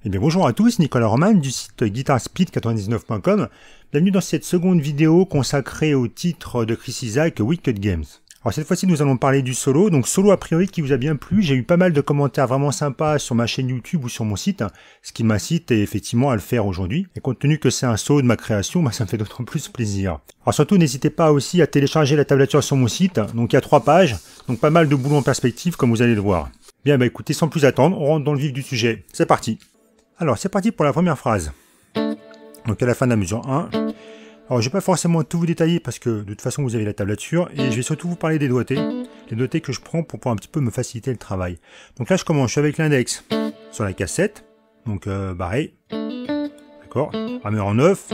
Eh bien bonjour à tous, Nicolas Roman du site guitarspeed99.com. Bienvenue dans cette seconde vidéo consacrée au titre de Chris Isaak, Wicked Games. Alors cette fois-ci nous allons parler du solo, donc solo a priori qui vous a bien plu. J'ai eu pas mal de commentaires vraiment sympas sur ma chaîne YouTube ou sur mon site, ce qui m'incite effectivement à le faire aujourd'hui. Et compte tenu que c'est un solo de ma création, ça me fait d'autant plus plaisir. Alors surtout n'hésitez pas aussi à télécharger la tablature sur mon site, donc il y a 3 pages, donc pas mal de boulot en perspective comme vous allez le voir. Bien écoutez, sans plus attendre, on rentre dans le vif du sujet. C'est parti. Alors, c'est parti pour la première phrase. Donc, à la fin de la mesure 1. Alors, je ne vais pas forcément tout vous détailler parce que, de toute façon, vous avez la tablature. Et je vais surtout vous parler des doigtés. Les doigtés que je prends pour pouvoir un petit peu me faciliter le travail. Donc là, je commence. Je suis avec l'index sur la cassette. Donc, pareil. D'accord. Hammer en 9.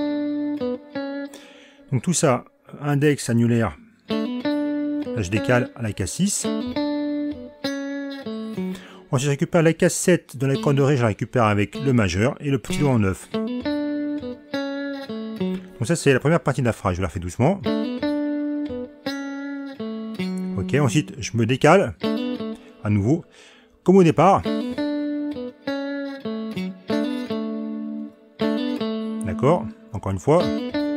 Donc, tout ça, index, annulaire. Là, je décale à la casse 6. Ensuite, je récupère la cassette de la corde de ré, je la récupère avec le majeur et le petit doigt en 9. Donc ça, c'est la première partie de la phrase. Je la fais doucement. Ok, ensuite, je me décale. À nouveau, comme au départ. D'accord, encore une fois.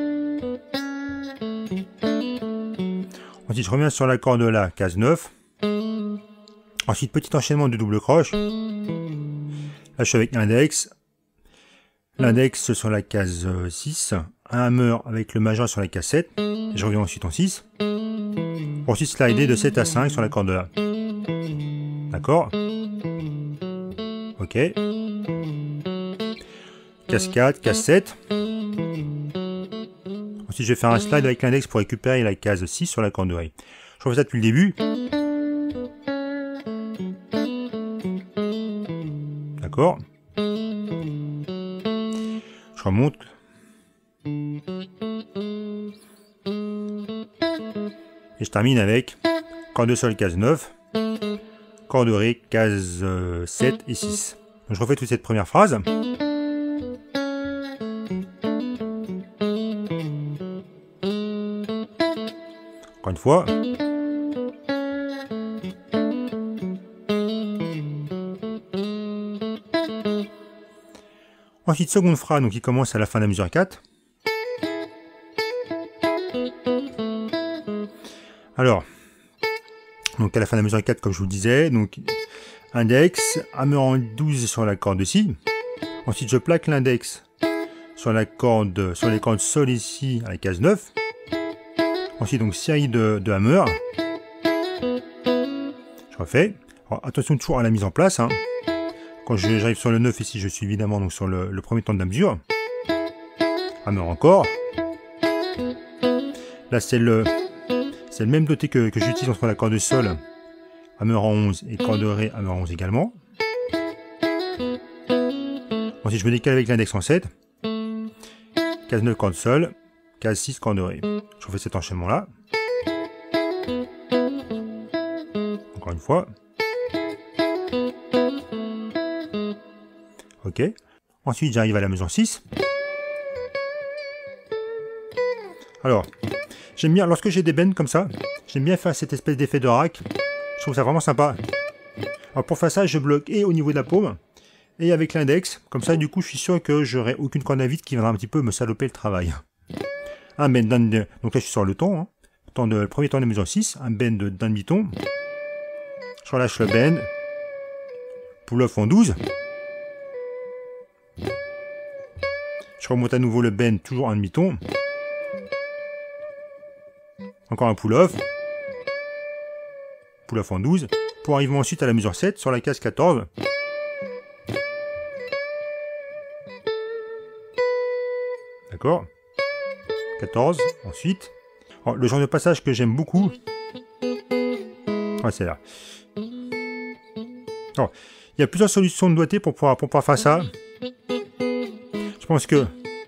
Ensuite, je reviens sur la corde de la case 9. Ensuite, petit enchaînement de double croche. Là, je suis avec l'index. L'index sur la case 6. Un hammer avec le majeur sur la case 7. Je reviens ensuite en 6. Pour ensuite slider de 7 à 5 sur la corde de La. D'accord. Ok. Case 4, case 7. Ensuite, je vais faire un slide avec l'index pour récupérer la case 6 sur la corde de Ré. Je refais ça depuis le début. D'accord. Je remonte. Et je termine avec corde de sol, case 9, corde de ré, case 7 et 6. Donc je refais toute cette première phrase. Encore une fois. Ensuite, seconde phrase, donc qui commence à la fin de la mesure 4. Alors, donc à la fin de la mesure 4, comme je vous le disais, donc index, hammer en 12 sur la corde de Si. Ensuite, je plaque l'index sur les cordes sol et Si à la case 9. Ensuite, donc série de hammer. Je refais. Alors, attention toujours à la mise en place. Quand j'arrive sur le 9 ici, je suis évidemment donc sur le premier temps de la mesure. Hammer encore. Là, c'est le même doté que j'utilise entre la corde de sol, hammer en 11 et corde de ré, hammer en 11 également. Ensuite, je me décale avec l'index en 7. Case 9, corde sol. Case 6, corde de ré. Je refais cet enchaînement-là. Encore une fois. Ok. Ensuite, j'arrive à la mesure 6. Alors, j'aime bien, lorsque j'ai des bends comme ça, j'aime bien faire cette espèce d'effet de rack. Je trouve ça vraiment sympa. Alors, pour faire ça, je bloque et au niveau de la paume, et avec l'index. Comme ça, du coup, je suis sûr que j'aurai aucune corde à vide qui viendra un petit peu me saloper le travail. Un bend d'un... Donc là, je suis sur le ton. Le premier ton de la mesure 6. Un bend d'un demi-ton. Je relâche le bend. Pull-off en 12. Je remonte à nouveau le bend, toujours un demi-ton. Encore un pull-off. Pull-off en 12. Pour arriver ensuite à la mesure 7 sur la case 14. D'accord. 14. Ensuite. Alors, le genre de passage que j'aime beaucoup. C'est là. Alors, il y a plusieurs solutions de doigté pour pouvoir faire ça. Je pense que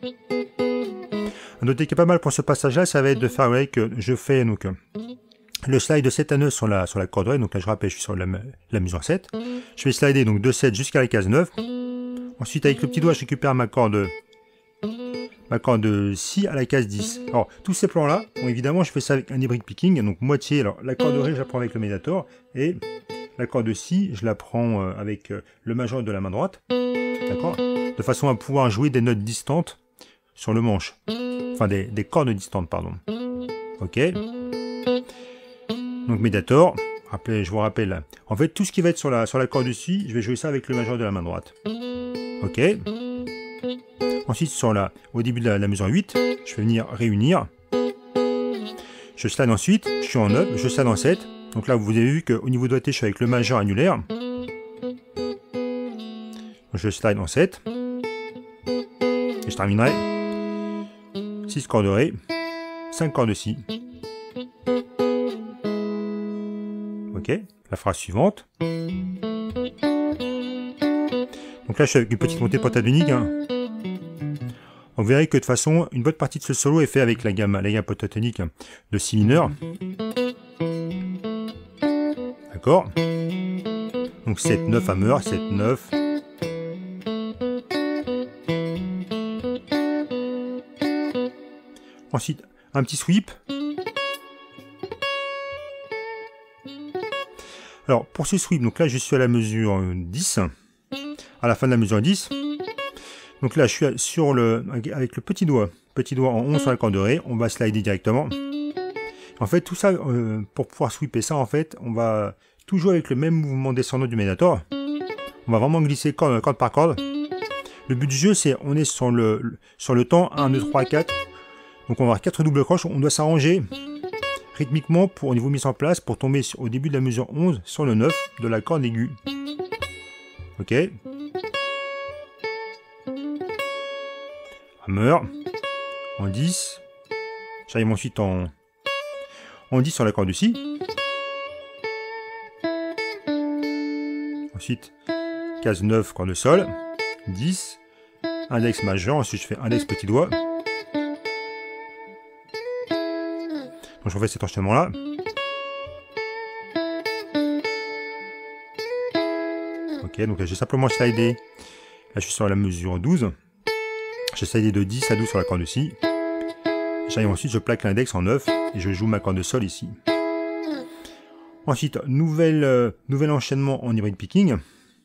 un doigté qui est pas mal pour ce passage-là, ça va être de faire que je fais donc le slide de 7 à 9 sur la corde ré. Donc là, je rappelle, je suis sur la mesure 7. Je vais slider donc de 7 jusqu'à la case 9. Ensuite, avec le petit doigt, je récupère ma corde Si à la case 10. Alors, tous ces plans-là, bon, évidemment, je fais ça avec un hybrid picking. Donc, moitié, alors la corde ré, je la prends avec le médiator. Et la corde Si, je la prends avec le majeur de la main droite. d'accord? De façon à pouvoir jouer des notes distantes sur le manche. Enfin, des cordes distantes, pardon. Ok. Donc, Mediator, je vous rappelle, en fait, tout ce qui va être sur la corde dessus, je vais jouer ça avec le majeur de la main droite. Ok. Ensuite, au début de la mesure 8, je vais venir réunir. Je slide ensuite, je suis en 9, je slide en 7. Donc là, vous avez vu qu'au niveau doigté, je suis avec le majeur annulaire. Je slide en 7. Et je terminerai 6 cordes ré, 5 cordes de si. Ok, la phrase suivante. Donc là, je suis avec une petite montée pentatonique. Vous verrez que de toute façon, une bonne partie de ce solo est fait avec la gamme pentatonique de si mineur. D'accord. Donc 7-9 hammer, 7-9. Ensuite, un petit sweep. Alors, pour ce sweep, donc là, je suis à la mesure 10. À la fin de la mesure 10. Donc là, je suis avec le petit doigt en 11 sur la corde de ré. On va slider directement. En fait, tout ça, pour pouvoir sweeper ça, en fait, on va tout jouer avec le même mouvement descendant du Mediator. On va vraiment glisser corde par corde. Le but du jeu, c'est on est sur le temps 1, 2, 3, 4. Donc on va avoir 4 doubles croches. On doit s'arranger rythmiquement au niveau mise en place pour tomber au début de la mesure 11 sur le 9 de la corde aiguë. Ok. Hammer. En 10. J'arrive ensuite en 10 sur la corde de si. Ensuite, case 9, corde de sol. 10. Index majeur. Ensuite, je fais index petit doigt. Donc, je refais cet enchaînement-là. Ok, donc là, j'ai simplement slidé. Là, je suis sur la mesure 12. J'ai slidé de 10 à 12 sur la corde de si. J'arrive ensuite, je plaque l'index en 9 et je joue ma corde de sol ici. Ensuite, nouvel enchaînement en hybrid picking.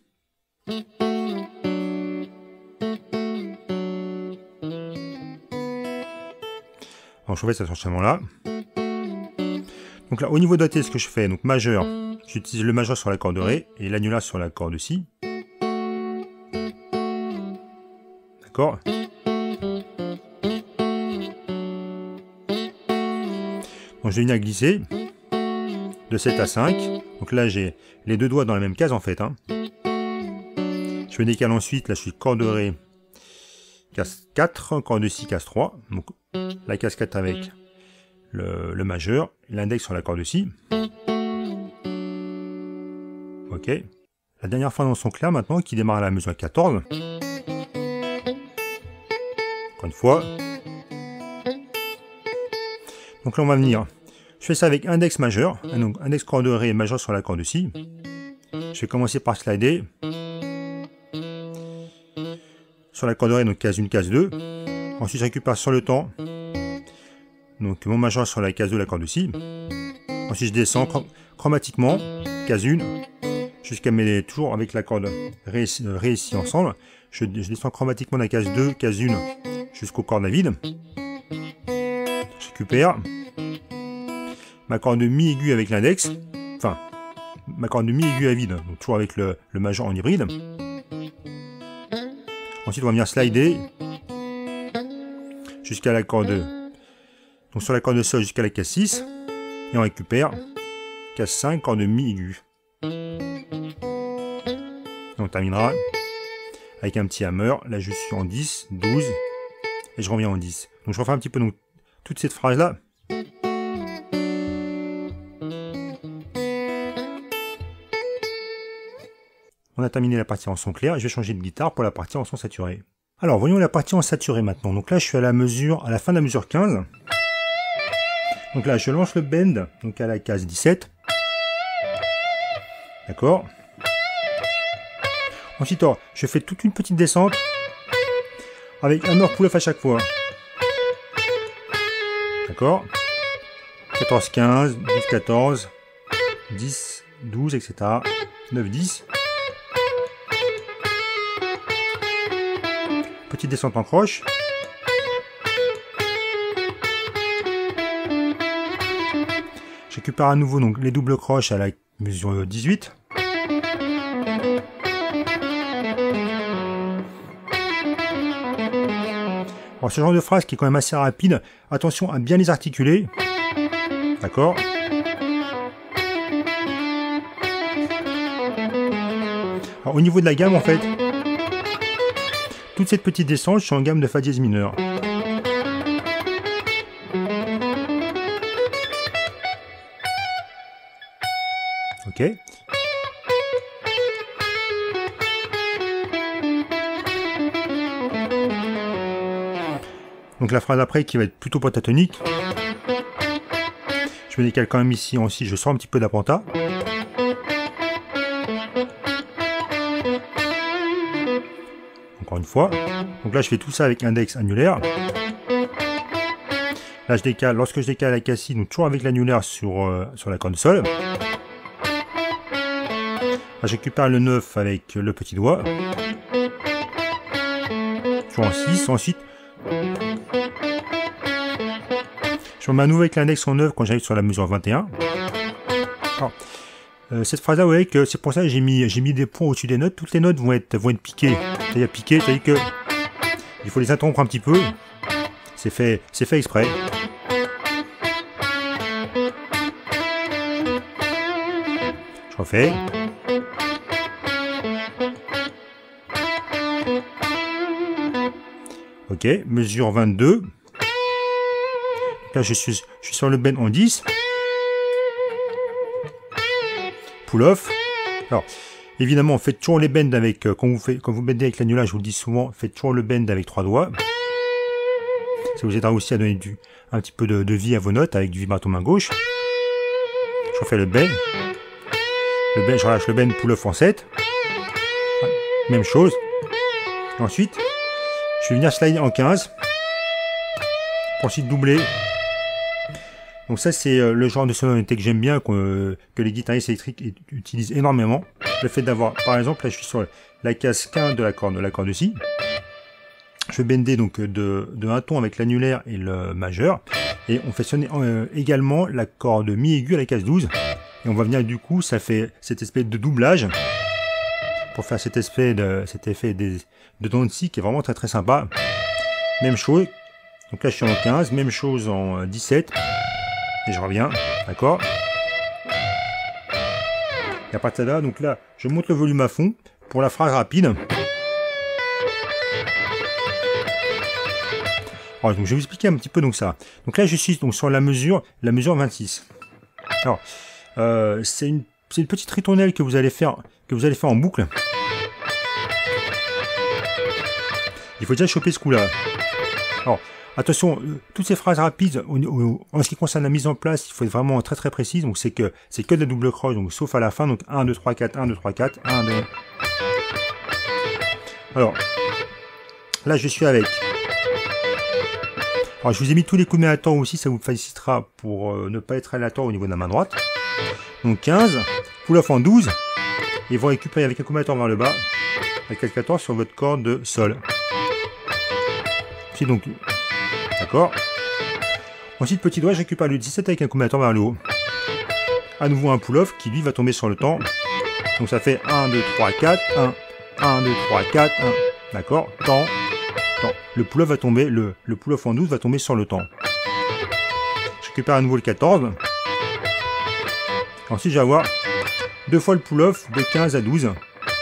Alors, je refais cet enchaînement-là. Donc là, au niveau doigté, ce que je fais, donc majeur, j'utilise le majeur sur la corde de ré et l'annulaire sur la corde de si. D'accord. Donc je vais venir glisser de 7 à 5. Donc là, j'ai les deux doigts dans la même case en fait. Je me décale ensuite, là je suis corde de ré, case 4, corde de si, case 3. Donc la case 4 avec le majeur, l'index sur la corde de si. Ok. La dernière fois dans son clair maintenant, qui démarre à la mesure 14. Encore une fois. Donc là on va venir. Je fais ça avec index majeur, donc index corde de ré majeur sur la corde de si. Je vais commencer par slider. Sur la corde de ré, donc case 1, case 2. Ensuite je récupère sur le temps. Donc mon majeur sur la case 2, la corde de si. Ensuite je descends chromatiquement, case 1, jusqu'à mettre toujours avec la corde ré ici ensemble. Je descends chromatiquement la case 2, case 1, jusqu'aux cordes à vide. Je récupère ma corde de mi aiguë avec l'index. Enfin, ma corde de mi aiguë à vide, donc toujours avec le majeur en hybride. Ensuite on va venir slider jusqu'à la corde. Donc sur la corde de sol jusqu'à la case 6. Et on récupère case 5, corde de mi aiguë. Et on terminera avec un petit hammer. Là je suis en 10, 12. Et je reviens en 10. Donc je refais un petit peu donc, toute cette phrase là. On a terminé la partie en son clair et je vais changer de guitare pour la partie en son saturé. Alors voyons la partie en saturé maintenant. Donc là je suis à la fin de la mesure 15. Donc là je lance le bend donc à la case 17. D'accord. Ensuite je fais toute une petite descente avec hammer pull-off à chaque fois. D'accord. 14, 15, 12, 14, 10, 12, etc. 9, 10. petite descente en croche. Je récupère à nouveau donc les doubles croches à la mesure 18. Alors, ce genre de phrase qui est quand même assez rapide, attention à bien les articuler. D'accord. Alors, au niveau de la gamme, en fait, toute cette petite descente, je suis en gamme de Fa dièse mineur. Ok. Donc la phrase après qui va être plutôt pentatonique. Je me décale quand même ici en si, je sors un petit peu d'apprenta. Encore une fois. Donc là je fais tout ça avec index annulaire. Là je décale, lorsque je décale la cassie, donc toujours avec l'annulaire sur la corde sol. Là je récupère le 9 avec le petit doigt. Toujours en 6, ensuite. Je remets à nouveau avec l'index en 9 quand j'arrive sur la mesure 21. Alors, cette phrase-là, vous voyez que c'est pour ça que j'ai mis des points au-dessus des notes. Toutes les notes vont être piquées. C'est-à-dire piquées, c'est-à-dire que il faut les interrompre un petit peu. C'est fait exprès. Je refais. Ok, mesure 22. Là, je suis sur le bend en 10. Pull off. Alors, évidemment, faites toujours les bends avec, quand vous bendez avec l'annulaire, je vous le dis souvent, faites toujours le bend avec 3 doigts. Ça vous aidera aussi à donner un petit peu de vie à vos notes avec du vibrato main gauche. Je refais le bend. Je relâche le bend, pull off en 7. Même chose. Ensuite, je vais venir slider en 15. Pour ensuite doubler. Donc ça c'est le genre de sonorité que j'aime bien, que les guitaristes électriques utilisent énormément. Le fait d'avoir, par exemple, là je suis sur la case 15 de la corde ci. Je vais bender donc de un ton avec l'annulaire et le majeur. Et on fait sonner également la corde mi aiguë à la case 12. Et on va venir du coup, ça fait cette espèce de doublage. Pour faire cet effet de dents de scie qui est vraiment très très sympa. Même chose. Donc là je suis en 15, même chose en 17. Et je reviens, d'accord. Et à partir de là, donc là, je monte le volume à fond pour la phrase rapide. Alors, donc je vais vous expliquer un petit peu donc ça. Donc là, je suis donc sur la mesure 26. Alors, c'est une petite ritournelle que vous allez faire en boucle. Il faut déjà choper ce coup-là. Alors, attention, toutes ces phrases rapides, en ce qui concerne la mise en place, il faut être vraiment très très précis. Donc c'est que de la double croche, donc sauf à la fin. Donc 1, 2, 3, 4, 1, 2, 3, 4, 1, 2. Alors, là je suis avec. Alors je vous ai mis tous les coups de main à temps aussi, ça vous facilitera pour ne pas être aléatoire au niveau de la main droite. Donc 15, pull off en 12, et vous récupérez avec un coup de main à temps vers le bas, avec le 14 sur votre corde de sol. C'est donc. D'accord. Ensuite, petit doigt, je récupère le 17 avec un coup de main à temps vers le haut. À nouveau un pull-off qui lui va tomber sur le temps. Donc ça fait 1, 2, 3, 4, 1, 1, 2, 3, 4, 1. D'accord. Temps. Le pull-off va tomber, le pull-off en 12 va tomber sur le temps. Je récupère à nouveau le 14. Ensuite, je vais avoir deux fois le pull-off de 15 à 12.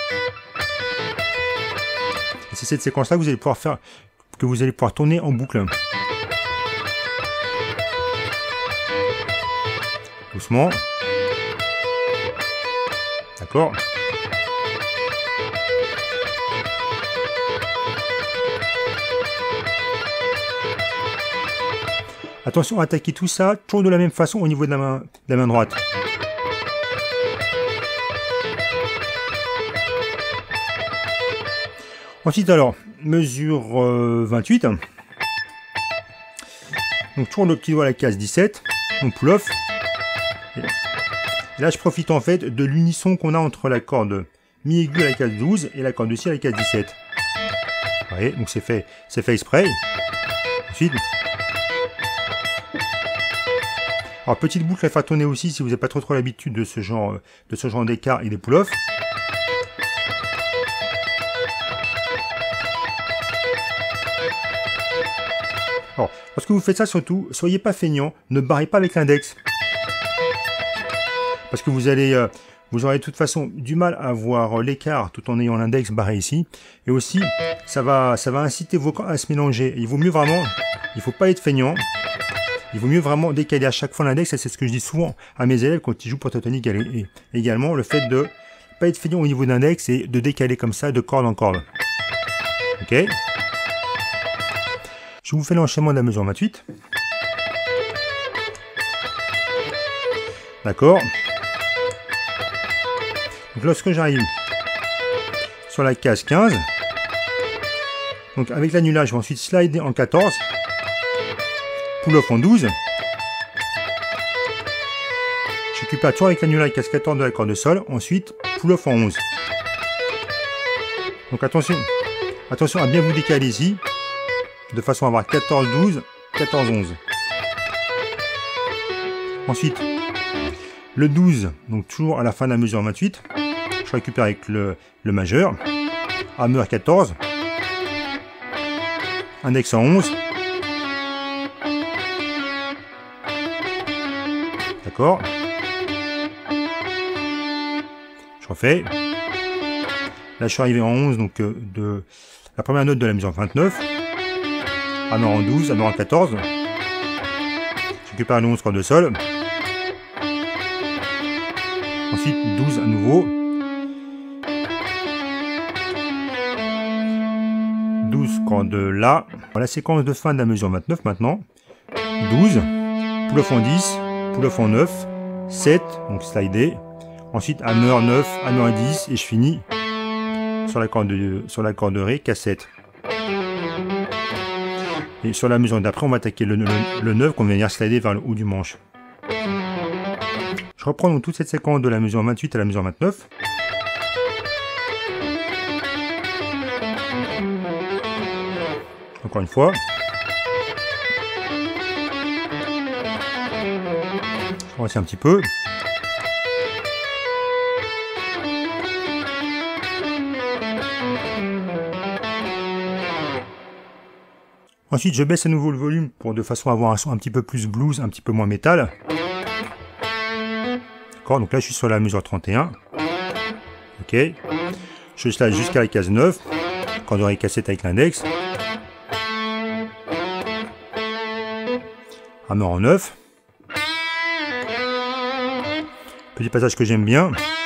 Et c'est cette séquence-là que vous allez pouvoir faire, que vous allez pouvoir tourner en boucle. Doucement. D'accord. Attention à attaquer tout ça toujours de la même façon au niveau de la main droite. Ensuite alors, mesure 28. Donc toujours le petit doigt à la case 17. Donc pull off. Et là je profite en fait de l'unisson qu'on a entre la corde mi aiguë à la case 12 et la corde de si à la case 17. voyez, donc c'est fait exprès. Ensuite, alors petite boucle à faire tourner aussi si vous n'avez pas trop l'habitude de ce genre d'écart et des pull-off. Alors, lorsque vous faites ça, surtout, soyez pas feignant, ne barrez pas avec l'index. Parce que vous aurez de toute façon du mal à voir l'écart tout en ayant l'index barré ici. Et aussi, ça va inciter vos camps à se mélanger. Il vaut mieux vraiment, il faut pas être feignant. Il vaut mieux vraiment décaler à chaque fois l'index. C'est ce que je dis souvent à mes élèves quand ils jouent pentatonique. Et également, le fait de pas être feignant au niveau d'index et de décaler comme ça de corde en corde. Ok? Je vous fais l'enchaînement de la mesure 28. D'accord. Donc lorsque j'arrive sur la case 15, donc avec l'annulage, je vais ensuite slider en 14, pull-off en 12. Je récupère toujours avec l'annulage case 14 de la corde de sol, ensuite pull-off en 11. Donc attention à bien vous décaler ici, de façon à avoir 14, 12, 14, 11. Ensuite, le 12, donc toujours à la fin de la mesure 28, je récupère avec le majeur, hammer 14, index en 11, d'accord, je refais, là je suis arrivé en 11, donc de la première note de la mesure 29, hammer en 12, hammer en 14, je récupère le 11 corde de sol, ensuite 12 à nouveau, 12 corde là, la séquence de fin de la mesure 29 maintenant, 12, pull-off en 10, pull-off en 9, 7, donc slider, ensuite hammer 9, hammer 10 et je finis sur la corde ré, cassette. Et sur la mesure d'après, on va attaquer le 9 qu'on va venir slider vers le haut du manche. Je reprends donc toute cette séquence de la mesure 28 à la mesure 29. Encore une fois. Je remercie un petit peu. Ensuite, je baisse à nouveau le volume pour de façon à avoir un son un petit peu plus blues, un petit peu moins métal. D'accord, donc là je suis sur la mesure 31. Ok. Je slide jusqu'à la case 9. Corde oreille cassette avec l'index. Hammer en 9. Petit passage que j'aime bien.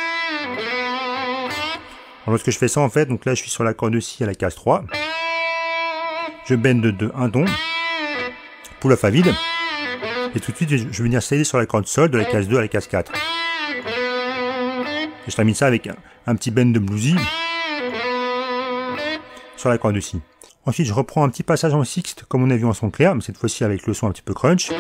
Alors, lorsque je fais ça en fait, donc là je suis sur la corde de si à la case 3. Je bend de 1 ton, pull-off à vide, et tout de suite je vais venir slider sur la corde sol de la case 2 à la case 4. Et je termine ça avec un petit bend de bluesy sur la corde de si. Ensuite je reprends un petit passage en sixte comme on a vu en son clair, mais cette fois-ci avec le son un petit peu crunch.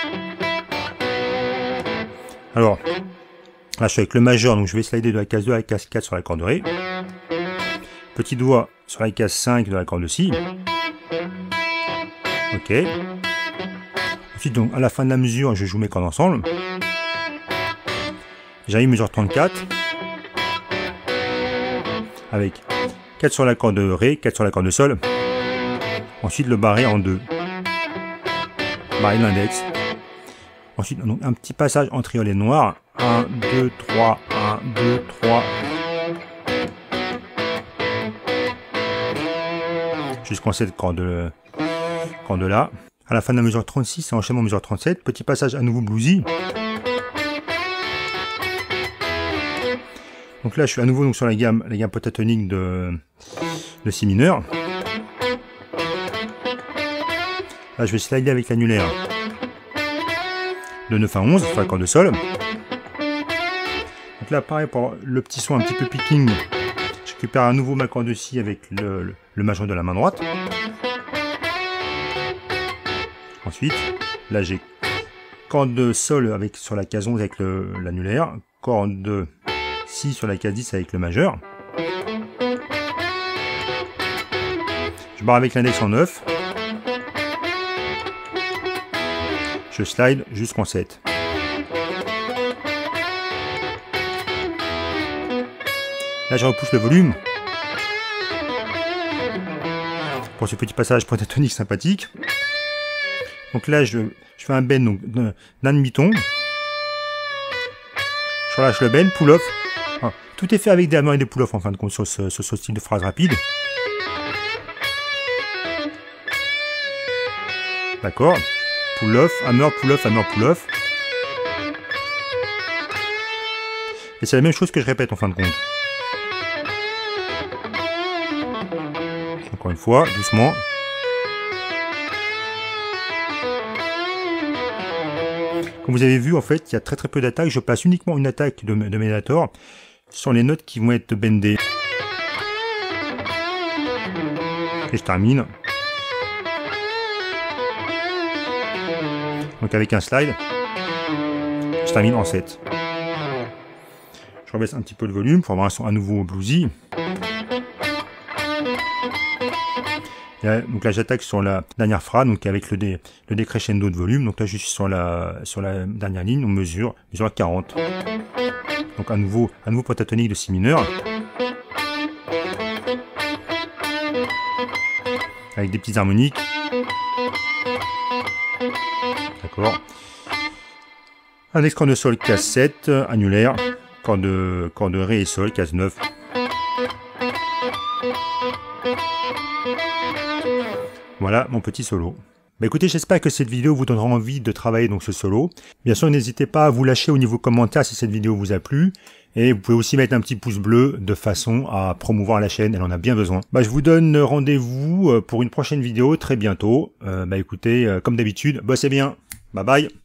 Alors là je suis avec le majeur, donc je vais slider de la case 2 à la case 4 sur la corde de ré. Petit doigt sur la case 5 de la corde de si. Ok. Ensuite, donc, à la fin de la mesure, je joue mes cordes ensemble. J'arrive mesure 34. Avec 4 sur la corde de ré, 4 sur la corde de sol. Ensuite, le barré en 2. Barré de l'index. Ensuite, donc, un petit passage en triolet noir. 1, 2, 3, 1, 2, 3. Jusqu'en cette corde là. À la fin de la mesure 36, c'est enchaînement mesure 37. Petit passage à nouveau bluesy. Donc là, je suis à nouveau donc, sur la gamme pentatonique de si mineur. Là, je vais slider avec l'annulaire de 9 à 11 sur la corde de sol. Donc là, pareil, pour le petit son un petit peu picking, je récupère à nouveau ma corde de si avec le majeur de la main droite. Ensuite, là j'ai corde de sol avec, sur la case 11 avec l'annulaire, corde de si sur la case 10 avec le majeur. Je Je barre avec l'index en 9. Je slide jusqu'en 7. Là, je repousse le volume. Pour ce petit passage pentatonique sympathique. Donc là, je fais un bend d'un demi-ton. Je relâche le bend, pull-off. Ah, tout est fait avec des hammers et des pull-off en fin de compte sur ce style de phrase rapide. D'accord. Pull-off, hammer, pull-off, hammer, pull-off. Et c'est la même chose que je répète en fin de compte. Encore une fois, doucement. Comme vous avez vu, en fait, il y a très peu d'attaques. Je place uniquement une attaque de Médiator sur les notes qui vont être bendées. Et je termine. Donc avec un slide, je termine en 7. Je rebaisse un petit peu le volume pour avoir un son à nouveau bluesy. Et là, donc là j'attaque sur la dernière phrase, donc avec le décrescendo de volume. Donc là je suis sur la dernière ligne, on mesure à 40. Donc un nouveau pentatonique de si mineur. Avec des petites harmoniques. D'accord. Un corde de sol case 7, annulaire, corde de ré et sol, case 9. Voilà mon petit solo. Bah écoutez, j'espère que cette vidéo vous donnera envie de travailler donc ce solo. Bien sûr, n'hésitez pas à vous lâcher au niveau commentaire si cette vidéo vous a plu. Et vous pouvez aussi mettre un petit pouce bleu de façon à promouvoir la chaîne, elle en a bien besoin. Bah, je vous donne rendez-vous pour une prochaine vidéo très bientôt. Bah écoutez, comme d'habitude, bossez bien. Bye bye.